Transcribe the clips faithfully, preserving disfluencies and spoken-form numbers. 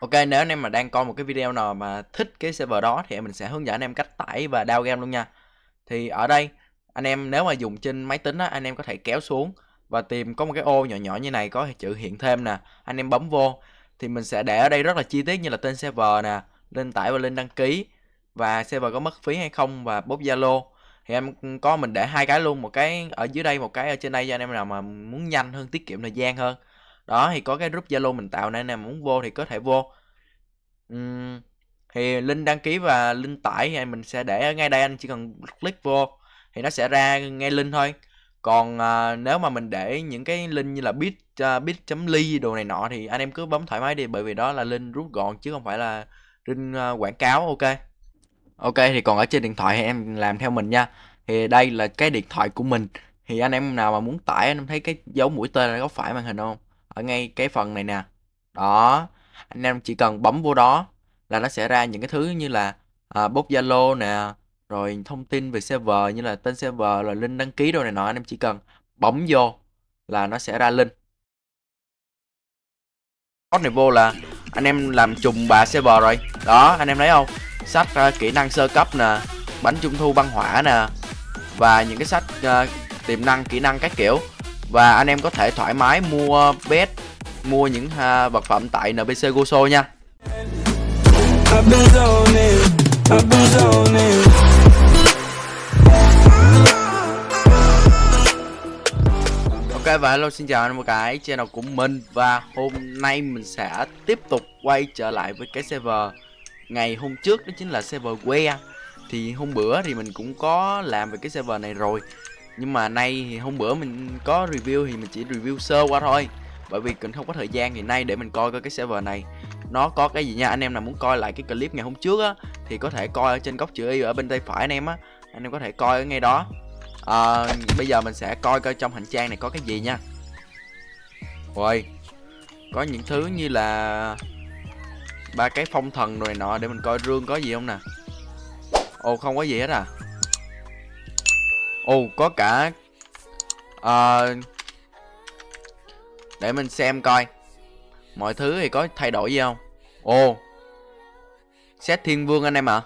Ok, nếu anh em mà đang coi một cái video nào mà thích cái server đó thì mình sẽ hướng dẫn anh em cách tải và download game luôn nha. Thì ở đây anh em nếu mà dùng trên máy tính á, anh em có thể kéo xuống và tìm có một cái ô nhỏ nhỏ như này có chữ hiện thêm nè, anh em bấm vô thì mình sẽ để ở đây rất là chi tiết như là tên server nè, link tải và link đăng ký, và server có mất phí hay không, và bot Zalo. Thì em có mình để hai cái luôn, một cái ở dưới đây, một cái ở trên đây cho anh em nào mà muốn nhanh hơn, tiết kiệm thời gian hơn. Đó thì có cái group Zalo mình tạo nên anh em muốn vô thì có thể vô. Uhm, thì link đăng ký và link tải thì mình sẽ để ở ngay đây, anh chỉ cần click vô thì nó sẽ ra ngay link thôi. Còn à, nếu mà mình để những cái link như là bit uh, bit.ly đồ này nọ thì anh em cứ bấm thoải mái đi, bởi vì đó là link rút gọn chứ không phải là link uh, quảng cáo. Ok. Ok, thì còn ở trên điện thoại thì em làm theo mình nha. Thì đây là cái điện thoại của mình. Thì anh em nào mà muốn tải, anh em thấy cái dấu mũi tên ở góc phải màn hình không? Ở ngay cái phần này nè. Đó, anh em chỉ cần bấm vô đó là nó sẽ ra những cái thứ như là à, bot Zalo nè, rồi thông tin về server như là tên server, rồi link đăng ký đồ này nọ. Anh em chỉ cần bấm vô là nó sẽ ra link. Code này vô là anh em làm trùng bà server rồi. Đó, anh em thấy không? Sách uh, kỹ năng sơ cấp nè, bánh trung thu băng hỏa nè, và những cái sách uh, tiềm năng kỹ năng các kiểu. Và anh em có thể thoải mái mua pet, mua những uh, vật phẩm tại en pê xê Goso nha. Ok, và hello, xin chào anh em một cái channel của mình. Và hôm nay mình sẽ tiếp tục quay trở lại với cái server ngày hôm trước, đó chính là server que. Thì hôm bữa thì mình cũng có làm về cái server này rồi, nhưng mà nay thì hôm bữa mình có review thì mình chỉ review sơ qua thôi, bởi vì mình không có thời gian. Thì nay để mình coi coi cái server này nó có cái gì nha. Anh em nào muốn coi lại cái clip ngày hôm trước á thì có thể coi ở trên góc chữ Y ở bên tay phải anh em á, anh em có thể coi ở ngay đó. À, bây giờ mình sẽ coi coi trong hành trang này có cái gì nha. Ôi, có những thứ như là ba cái phong thần rồi nọ, để mình coi rương có gì không nè. Ồ, không có gì hết à. Ồ, có cả uh, để mình xem coi mọi thứ thì có thay đổi gì không. Ồ, set thiên vương anh em ạ. À.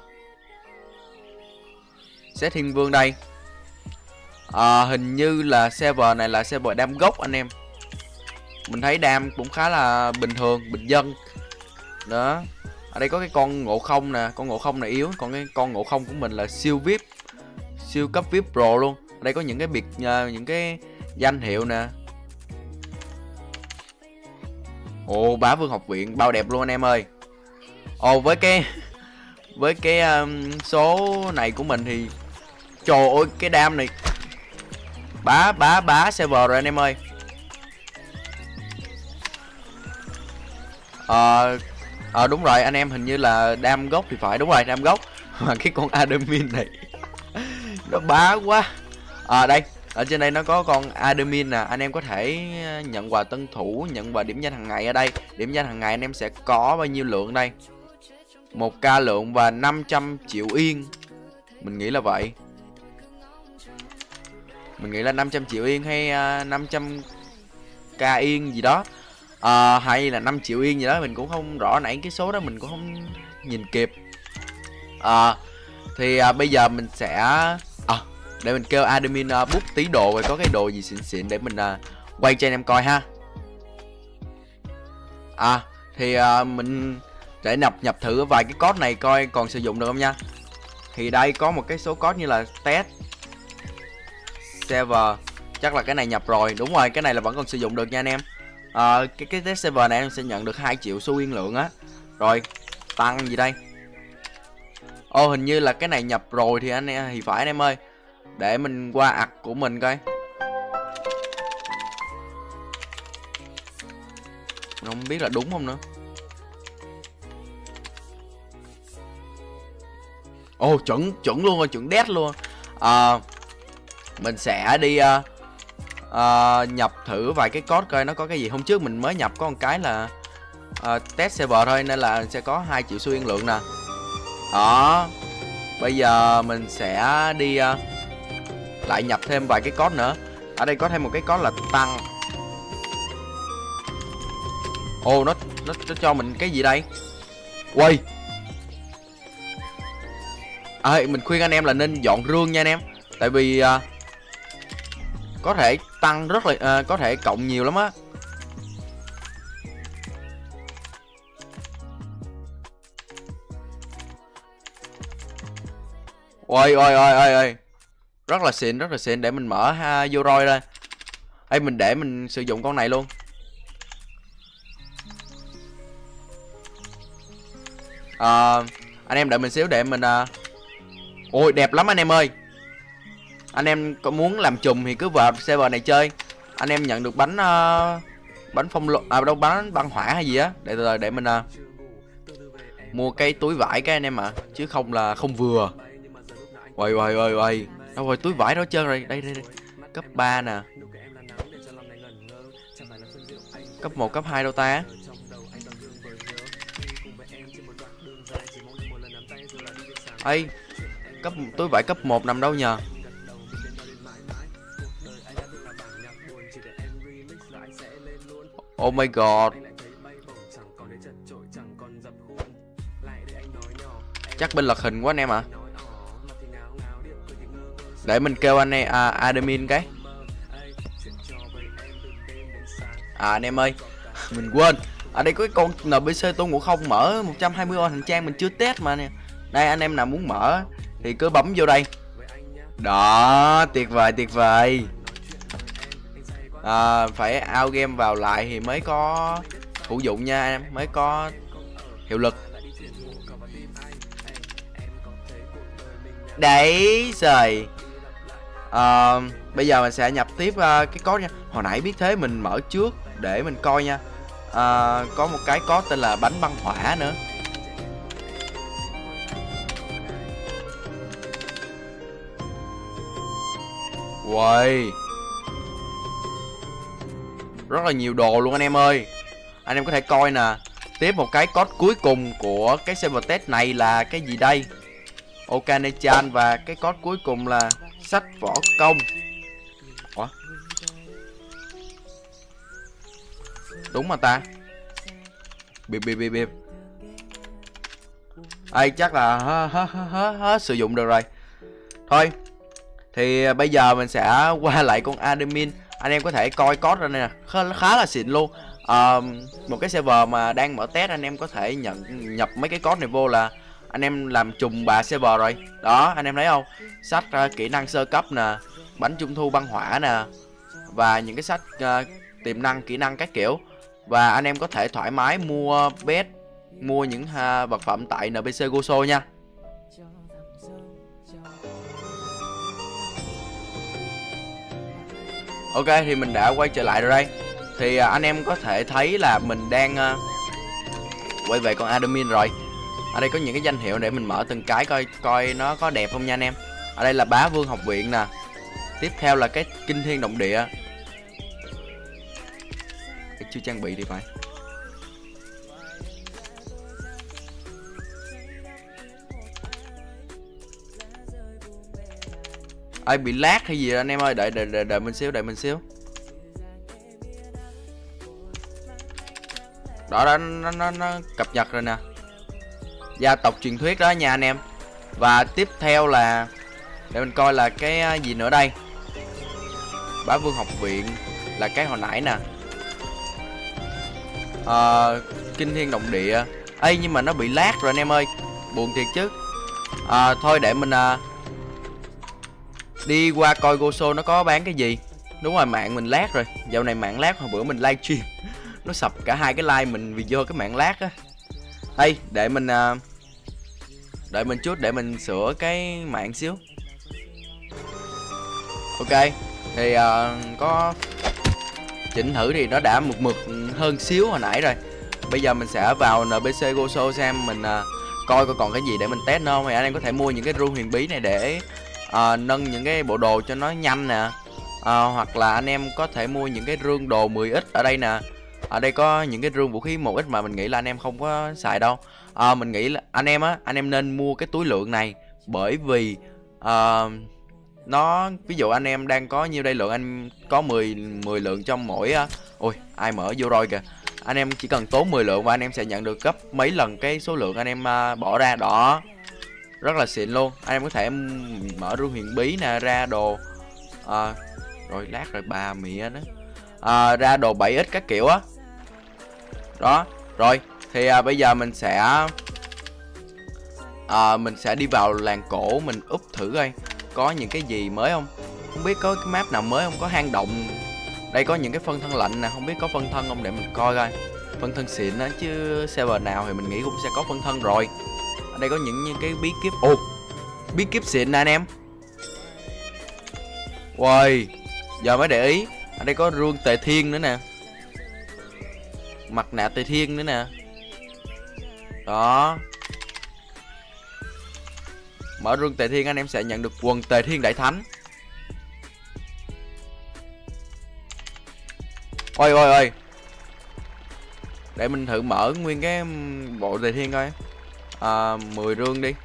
Set thiên vương đây. À, hình như là server này là server đam gốc anh em. Mình thấy đam cũng khá là bình thường, bình dân. Đó. Ở đây có cái con ngộ không nè, con ngộ không này yếu, còn cái con ngộ không của mình là siêu vi ai pi, siêu cấp vi ai pi Pro luôn. Ở đây có những cái biệt uh, những cái danh hiệu nè. Ồ, bá vương học viện bao đẹp luôn anh em ơi. Ồ, với cái với cái um, số này của mình thì trời ơi, cái đam này bá bá bá server rồi anh em ơi. Ờ à, đúng rồi anh em, hình như là đam gốc thì phải, đúng rồi, đam gốc. Mà cái con admin này nó bá quá. À đây, ở trên đây nó có con admin nè, anh em có thể nhận quà tân thủ, nhận quà điểm danh hàng ngày. Ở đây điểm danh hàng ngày anh em sẽ có bao nhiêu lượng đây? Một k lượng và năm trăm triệu yên. Mình nghĩ là vậy. Mình nghĩ là năm trăm triệu yên hay uh, năm trăm k yên gì đó. À, hay là năm triệu yên gì đó, mình cũng không rõ, nãy cái số đó mình cũng không nhìn kịp. À, thì à, bây giờ mình sẽ à, để mình kêu admin uh, bút tí đồ, rồi có cái đồ gì xịn xịn để mình uh, quay cho anh em coi ha. À thì uh, mình để nhập nhập thử vài cái code này coi còn sử dụng được không nha. Thì đây có một cái số code như là test server, chắc là cái này nhập rồi. Đúng rồi, cái này là vẫn còn sử dụng được nha anh em. À, cái cái test server này em sẽ nhận được hai triệu xu yên lượng á. Rồi tăng gì đây? Ô, hình như là cái này nhập rồi thì anh em thì phải anh em ơi. Để mình qua ạc của mình coi. Mình không biết là đúng không nữa. Ô, chuẩn chuẩn luôn rồi, chuẩn đét luôn. À, mình sẽ đi uh, uh, nhập thử vài cái code coi nó có cái gì. Hôm trước mình mới nhập có một cái là uh, test server thôi, nên là sẽ có hai triệu xu yên lượng nè. Đó. Bây giờ mình sẽ đi uh, lại nhập thêm vài cái code nữa. Ở đây có thêm một cái code là tăng. Ồ, nó, nó nó cho mình cái gì đây? Quay. À, mình khuyên anh em là nên dọn rương nha anh em. Tại vì uh, có thể tăng rất là uh, có thể cộng nhiều lắm á. Ôi ôi ôi ôi ôi. Rất là xịn, rất là xịn. Để mình mở ha, vô roi ra. Ê, mình để mình sử dụng con này luôn. À, anh em đợi mình xíu để mình uh... ôi đẹp lắm anh em ơi. Anh em có muốn làm chùm thì cứ vào server này chơi. Anh em nhận được bánh uh... bánh phong lộ à đâu bánh băng hỏa hay gì á. Để để, để mình uh... mua cái túi vải cái anh em ạ, à. Chứ không là không vừa. Ôi ôi ôi ôi. Đâu rồi túi vải đó trơn rồi. Đây đây đây. Cấp ba nè. Cấp một cấp hai đâu ta? Ây, cấp túi vải cấp một nằm đâu nhờ? Oh my god. Chắc bên lật hình quá anh em ạ. À. Để mình kêu anh em à, admin cái. À anh em ơi, mình quên. Ở đây có cái con en pê xê Tôn Ngộ Không mở một trăm hai mươi ô hành trang mình chưa test mà nè. Đây anh em nào muốn mở thì cứ bấm vô đây. Đó, tuyệt vời tuyệt vời. À, phải out game vào lại thì mới có hữu dụng nha em, mới có hiệu lực. Đấy rồi. À, bây giờ mình sẽ nhập tiếp uh, cái code nha. Hồi nãy biết thế mình mở trước để mình coi nha. À, có một cái code tên là bánh băng hỏa nữa. Uầy. Rất là nhiều đồ luôn anh em ơi. Anh em có thể coi nè. Tiếp một cái code cuối cùng của cái server test này là cái gì đây? Okane-chan. Và cái code cuối cùng là sách võ công. Ủa? Đúng mà ta. Bịp bịp bịp bịp. Ây chắc là hết, hết, hết, hết sử dụng được rồi. Thôi thì bây giờ mình sẽ qua lại con admin. Anh em có thể coi code ra nè, khá, khá là xịn luôn. À, một cái server mà đang mở test, anh em có thể nhận nhập mấy cái code này vô là anh em làm trùng bà server rồi. Đó, anh em thấy không? Sách uh, kỹ năng sơ cấp nè, bánh trung thu băng hỏa nè, và những cái sách uh, tiềm năng, kỹ năng các kiểu. Và anh em có thể thoải mái mua pet, mua những uh, vật phẩm tại en pê xê Goso nha. Ok, thì mình đã quay trở lại rồi đây. Thì uh, anh em có thể thấy là mình đang uh, quay về con admin rồi. Ở đây có những cái danh hiệu để mình mở từng cái coi coi nó có đẹp không nha anh em. Ở đây là Bá Vương học viện nè. Tiếp theo là cái Kinh Thiên Động Địa. Chưa trang bị thì phải. Ai bị lag hay gì anh em ơi, đợi đợi đợi, đợi mình xíu, đợi mình xíu. Đó đó, nó, nó, nó cập nhật rồi nè. Gia tộc truyền thuyết đó nha anh em. Và tiếp theo là để mình coi là cái gì nữa đây. Bá Vương học viện là cái hồi nãy nè. À, Kinh Thiên Động Địa. Ê nhưng mà nó bị lag rồi anh em ơi, buồn thiệt chứ. À, thôi để mình à, đi qua coi Goso nó có bán cái gì. Đúng rồi, mạng mình lag rồi. Dạo này mạng lag, hồi bữa mình livestream nó sập cả hai cái like mình vì do cái mạng lag á. Ê để mình à, đợi mình chút để mình sửa cái mạng xíu. Ok thì uh, có chỉnh thử thì nó đã mực mực hơn xíu hồi nãy rồi. Bây giờ mình sẽ vào en pê xê Goso xem mình uh, coi coi còn cái gì để mình test nữa không. Thì anh em có thể mua những cái rune huyền bí này để uh, nâng những cái bộ đồ cho nó nhanh nè. Uh, hoặc là anh em có thể mua những cái rune đồ mười x ở đây nè. Ở đây có những cái rune vũ khí một x mà mình nghĩ là anh em không có xài đâu. À, mình nghĩ là anh em á, anh em nên mua cái túi lượng này. Bởi vì uh, nó, ví dụ anh em đang có nhiêu đây lượng, anh có mười, mười lượng trong mỗi uh, ôi ai mở vô rồi kìa. Anh em chỉ cần tốn mười lượng và anh em sẽ nhận được gấp mấy lần cái số lượng anh em uh, bỏ ra. Đó, rất là xịn luôn. Anh em có thể mở rương huyền bí nè, ra đồ à, rồi lát rồi bà mẹ đó à, ra đồ bảy x các kiểu á. Đó rồi thì à, bây giờ mình sẽ à, mình sẽ đi vào làng cổ, mình úp thử coi có những cái gì mới không. Không biết có cái map nào mới không, có hang động. Đây có những cái phân thân lạnh nè, không biết có phân thân không để mình coi coi. Phân thân xịn á, chứ server nào thì mình nghĩ cũng sẽ có phân thân rồi. Ở đây có những, những cái bí kíp. Ồ, bí kíp xịn nè anh em. Wow, giờ mới để ý. Ở đây có rương tề thiên nữa nè, mặt nạ tề thiên nữa nè. Đó, mở rương tề thiên anh em sẽ nhận được quần tề thiên đại thánh. Ôi ôi ôi, để mình thử mở nguyên cái bộ tề thiên coi. À, mười rương đi.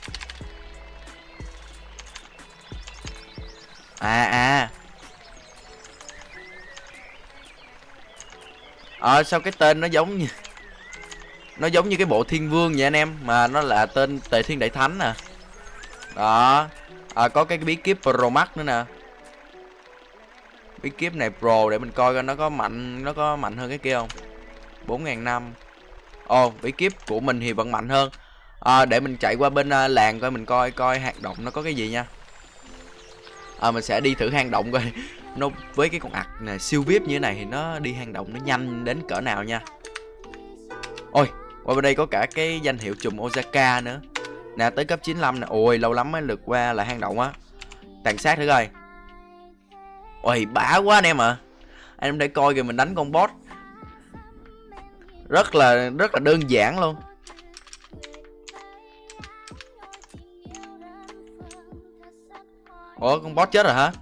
À à à, sao cái tên nó giống như nó giống như cái bộ thiên vương vậy anh em, mà nó là tên tề thiên đại thánh nè. Đó à, có cái bí kíp pro max nữa nè. Bí kíp này pro để mình coi coi nó có mạnh nó có mạnh hơn cái kia không. Bốn ngàn năm. Ồ, bí kíp của mình thì vẫn mạnh hơn. À, để mình chạy qua bên uh, làng coi, mình coi coi hang động nó có cái gì nha. À, mình sẽ đi thử hang động coi nó với cái con ặc này siêu vip như thế này thì nó đi hang động nó nhanh đến cỡ nào nha. Ôi, qua bên đây có cả cái danh hiệu trùm Ozaka nữa nè, tới cấp chín mươi lăm nè. Ôi, lâu lắm mới lượt qua là hang động á. Tàn sát thử coi. Ôi, bả quá anh em ạ. À. Anh em để coi kìa, mình đánh con boss rất là rất là đơn giản luôn. Ủa, con boss chết rồi hả?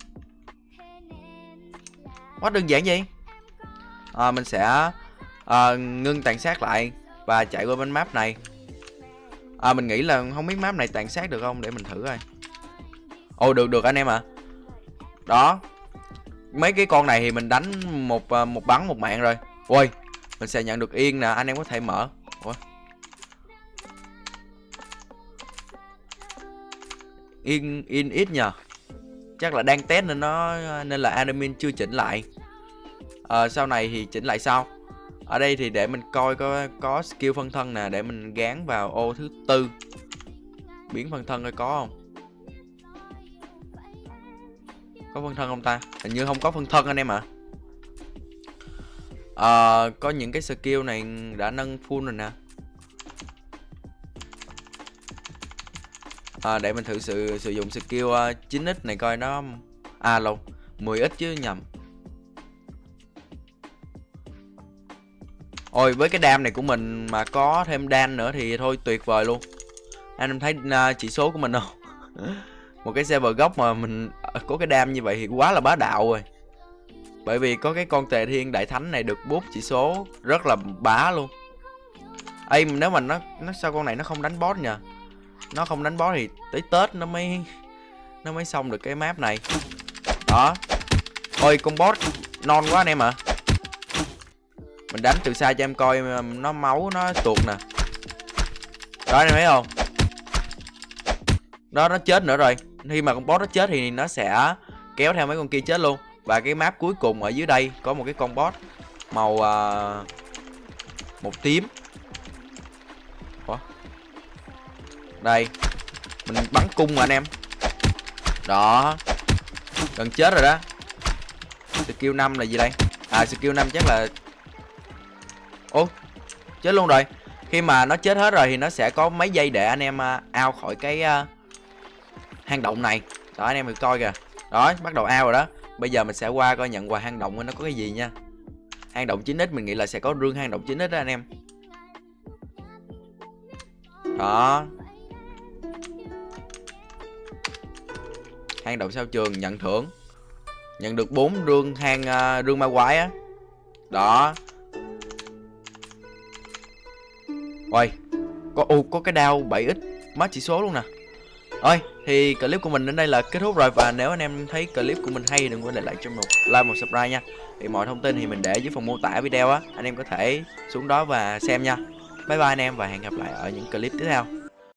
Quá đơn giản gì. À, mình sẽ à, ngưng tàn sát lại và chạy qua bên map này. À, mình nghĩ là không biết map này tàn sát được không, để mình thử coi. Ồ, được được anh em ạ. À. Đó, mấy cái con này thì mình đánh một một bắn một mạng rồi. Ôi, mình sẽ nhận được yên nè, anh em có thể mở. Ủa? Yên in ít nhờ. Chắc là đang test nên nó nên là admin chưa chỉnh lại. À, sau này thì chỉnh lại sau. Ở đây thì để mình coi có có skill phân thân nè, để mình gán vào ô thứ tư. Biến phân thân coi có không? Có phân thân không ta? Hình như không có phân thân anh em ạ. À, có những cái skill này đã nâng full rồi nè. À, để mình thử sự sử dụng skill uh, chín x này coi nó à lâu mười x chứ nhầm. Ôi, với cái đam này của mình mà có thêm đan nữa thì thôi tuyệt vời luôn. Anh em thấy uh, chỉ số của mình không? Một cái server gốc mà mình có cái đam như vậy thì quá là bá đạo rồi. Bởi vì có cái con tề thiên đại thánh này được boost chỉ số rất là bá luôn. Ê, nếu mà nó nó sao con này nó không đánh boss nhờ? Nó không đánh boss thì tới Tết nó mới nó mới xong được cái map này. Đó. Ôi, con boss non quá anh em ạ. À. Mình đánh từ xa cho em coi nó máu nó tuột nè. Đó, anh em thấy không? Đó, nó chết nữa rồi. Khi mà con boss nó chết thì nó sẽ kéo theo mấy con kia chết luôn. Và cái map cuối cùng ở dưới đây có một cái con boss màu uh, một tím. Ủa? Đây, mình bắn cung mà anh em. Đó, gần chết rồi đó. Skill năm là gì đây? À, skill năm chắc là ô, chết luôn rồi. Khi mà nó chết hết rồi thì nó sẽ có mấy giây để anh em uh, out khỏi cái uh, hang động này. Đó, anh em thử coi kìa. Đó, bắt đầu out rồi đó. Bây giờ mình sẽ qua coi nhận quà hang động nó có cái gì nha. Hang động chín x mình nghĩ là sẽ có rương hang động chín x đó anh em. Đó. Hang động sao trường nhận thưởng. Nhận được bốn rương hang uh, rương ma quái á. Đó. Ôi, có ô có cái đao bảy x mất chỉ số luôn nè. Thôi thì clip của mình đến đây là kết thúc rồi, và nếu anh em thấy clip của mình hay đừng quên để lại cho một like, một subscribe nha. Thì mọi thông tin thì mình để dưới phần mô tả video á, anh em có thể xuống đó và xem nha. Bye bye anh em và hẹn gặp lại ở những clip tiếp theo.